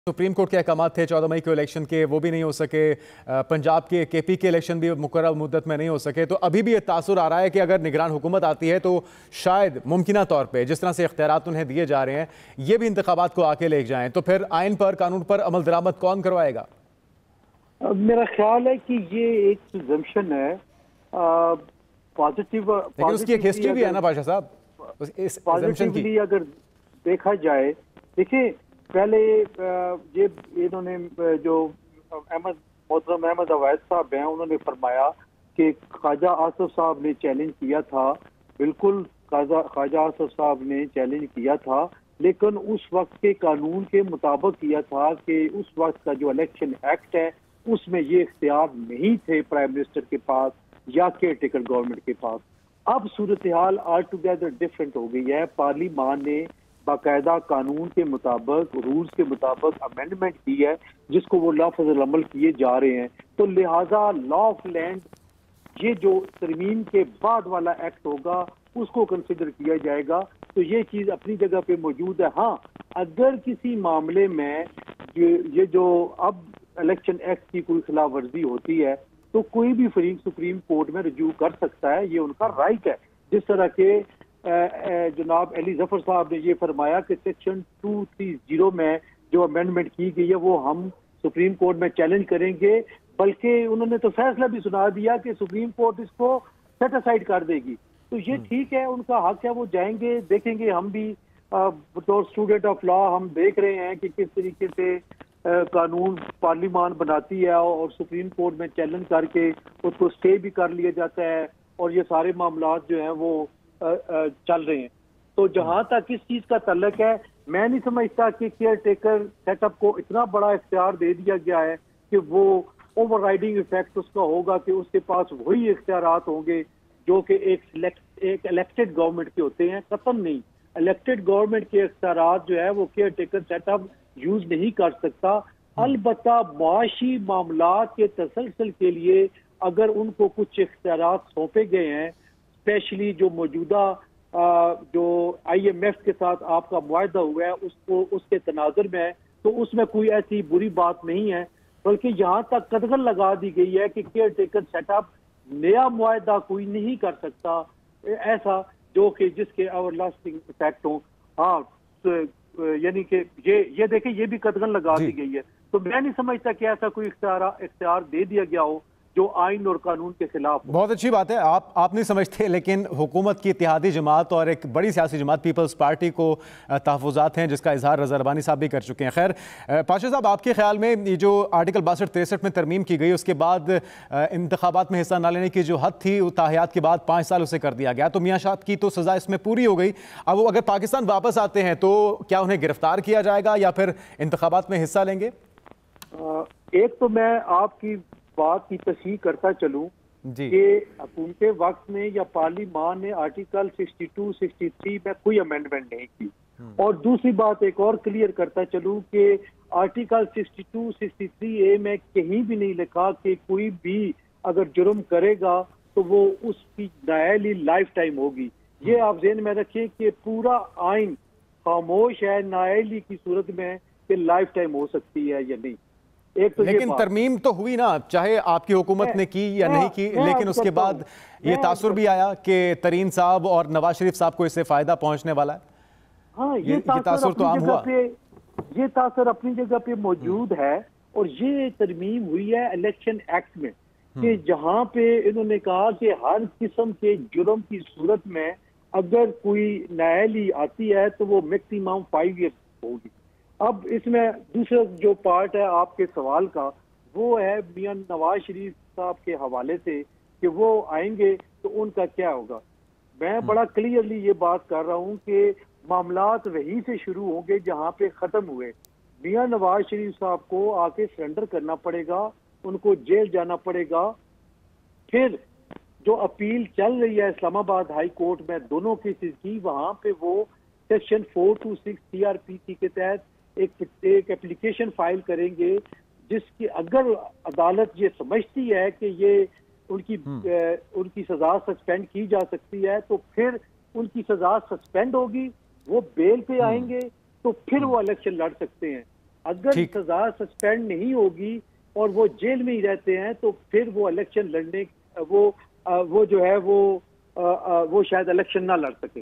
Supreme court के अहकामात थे 14 मई को इलेक्शन के, वो भी नहीं हो सके। पंजाब के केपी के इलेक्शन भी मुकर्रर मुद्दत में नहीं हो सके। तो अभी भी ये तासुर आ रहा है कि अगर निगरान हुकूमत आती है तो शायद मुमकिना तौर पे जिस तरह से इख्तियारात उन्हें दिए जा रहे हैं ये भी इंतखाबात को आके ले जाएं, तो फिर आइन पर, कानून पर अमल दरामद कौन करवाएगा? मेरा ख्याल है कि ये एक प्रिजम्पशन है पॉजिटिव, लेकिन उसकी एक हिस्ट्री भी है ना पाशा साहब, इस पॉजिटिवली अगर देखा जाए। देखिए पहले ये इन्होंने जो मोहतरम अहमद अवैस साहब हैं उन्होंने फरमाया कि ख्वाजा आसिफ साहब ने चैलेंज किया था। बिल्कुल ख्वाजा आसिफ साहब ने चैलेंज किया था, लेकिन उस वक्त के कानून के मुताबिक किया था कि उस वक्त का जो इलेक्शन एक्ट है उसमें ये इख्तियार नहीं थे प्राइम मिनिस्टर के पास या केयर टेकर गवर्नमेंट के पास। अब सूरत हाल आल टुगेदर डिफरेंट हो गई है। पार्लियामान ने बाकायदा कानून के मुताबिक, रूल्स के मुताबिक अमेंडमेंट की है जिसको वो लफ्ज़ अमल किए जा रहे हैं। तो लिहाजा लॉ ऑफ लैंड ये जो तरमीम के बाद वाला एक्ट होगा उसको कंसिडर किया जाएगा। तो ये चीज़ अपनी जगह पे मौजूद है। हाँ, अगर किसी मामले में ये जो अब इलेक्शन एक्ट की कोई खिलाफ वर्जी होती है तो कोई भी फरीक सुप्रीम कोर्ट में रजू कर सकता है, ये उनका राइट है। जिस तरह के जनाब अली जफर साहब ने ये फरमाया कि सेक्शन 230 में जो अमेंडमेंट की गई है वो हम सुप्रीम कोर्ट में चैलेंज करेंगे, बल्कि उन्होंने तो फैसला भी सुना दिया कि सुप्रीम कोर्ट इसको सेट असाइड कर देगी। तो ये ठीक है, उनका हक है, वो जाएंगे, देखेंगे। हम भी बतौर स्टूडेंट ऑफ लॉ हम देख रहे हैं कि किस तरीके से कानून पार्लियामान बनाती है और सुप्रीम कोर्ट में चैलेंज करके उसको स्टे भी कर लिया जाता है और ये सारे मामलात जो हैं वो चल रहे हैं। तो जहां तक इस चीज का तल्लक है, मैं नहीं समझता कि केयर टेकर सेटअप को इतना बड़ा इख्तियार दे दिया गया है कि वो ओवरराइडिंग इफेक्ट उसका होगा कि उसके पास वही इख्तियारात होंगे जो कि एक इलेक्टेड गवर्नमेंट के होते हैं। कतन नहीं, इलेक्टेड गवर्नमेंट के इख्तियारात जो है वो केयर टेकर सेटअप यूज नहीं कर सकता। अलबत्ता माशी मामलात के तसलसल के लिए अगर उनको कुछ इख्तियारात सौंपे गए हैं, स्पेशली जो मौजूदा जो IMF के साथ आपका मुआहदा हुआ है उसको उसके तनाजुर में है, तो उसमें कोई ऐसी बुरी बात नहीं है। बल्कि यहाँ तक कदगन लगा दी गई है कि केयर टेकर सेटअप नया मुआहदा कोई नहीं कर सकता ऐसा जो कि जिसके एवर लास्टिंग इफेक्ट हो। हाँ, यानी कि ये देखिए ये भी कदगन लगा दी गई है। तो मैं नहीं समझता कि ऐसा कोई इख्तियार दे दिया गया हो जो आइन और कानून के खिलाफ। बहुत अच्छी बात है, आप नहीं समझते, लेकिन हुकूमत की इत्तेहादी जमात और एक बड़ी सियासी जमात पीपल्स पार्टी को तहफ़्फ़ुज़ात हैं जिसका इजहार रज़ा रबानी साहब भी कर चुके हैं। खैर पाशा साहब, आपके ख्याल में ये जो आर्टिकल 62-63 में तरमीम की गई उसके बाद इंतखाबात में हिस्सा न लेने की जो हद थी ताहियात के बाद 5 साल उसे कर दिया गया, तो मियां शाह की तो सज़ा इसमें पूरी हो गई। अब वो अगर पाकिस्तान वापस आते हैं तो क्या उन्हें गिरफ्तार किया जाएगा या फिर इंतखाबात में हिस्सा लेंगे? एक तो मैं आपकी बात की तस्हीह करता चलूं कि हुकूमत वक्त में या पार्लियामान ने आर्टिकल 62-63 में कोई अमेंडमेंट नहीं की। और दूसरी बात एक और क्लियर करता चलूं कि आर्टिकल 62-63A में कहीं भी नहीं लिखा कि कोई भी अगर जुर्म करेगा तो वो उसकी नायली लाइफ टाइम होगी। ये आप ज़हन में रखें कि पूरा आइन खामोश है नायली की सूरत में कि लाइफ टाइम हो सकती है या नहीं। एक तो लेकिन तरमीम तो हुई ना, चाहे आपकी हुकूमत ने की या नहीं की, लेकिन उसके बाद ये तासुर भी आया कि तरीन साहब और नवाज शरीफ साहब को इससे फायदा पहुंचने वाला है। हाँ, ये तासुर तो आम हुआ, ये तासुर अपनी जगह पे मौजूद है। और ये तरमीम हुई है इलेक्शन एक्ट में कि जहां पे इन्होंने कहा कि हर किस्म के जुर्म की सूरत में अगर कोई नायली आती है तो वो मैक्सिमम 5 ईयर्स होगी। अब इसमें दूसरा जो पार्ट है आपके सवाल का वो है मियां नवाज शरीफ साहब के हवाले से कि वो आएंगे तो उनका क्या होगा। मैं बड़ा क्लियरली ये बात कर रहा हूँ कि मामलात वहीं से शुरू होंगे जहाँ पे ख़त्म हुए। मियां नवाज शरीफ साहब को आके सरेंडर करना पड़ेगा, उनको जेल जाना पड़ेगा। फिर जो अपील चल रही है इस्लामाबाद हाई कोर्ट में दोनों केसेस की, वहाँ पे वो सेक्शन 426 CRPC के तहत एक एप्लीकेशन फाइल करेंगे जिसकी अगर अदालत ये समझती है कि ये उनकी सजा सस्पेंड की जा सकती है तो फिर उनकी सजा सस्पेंड होगी, वो बेल पे आएंगे तो फिर वो इलेक्शन लड़ सकते हैं। اگر سزا سسپینڈ نہیں ہوگی اور وہ جیل میں ہی رہتے ہیں تو پھر وہ الیکشن لڑنے وہ جو ہے وہ شاید الیکشن نہ لڑ سکے.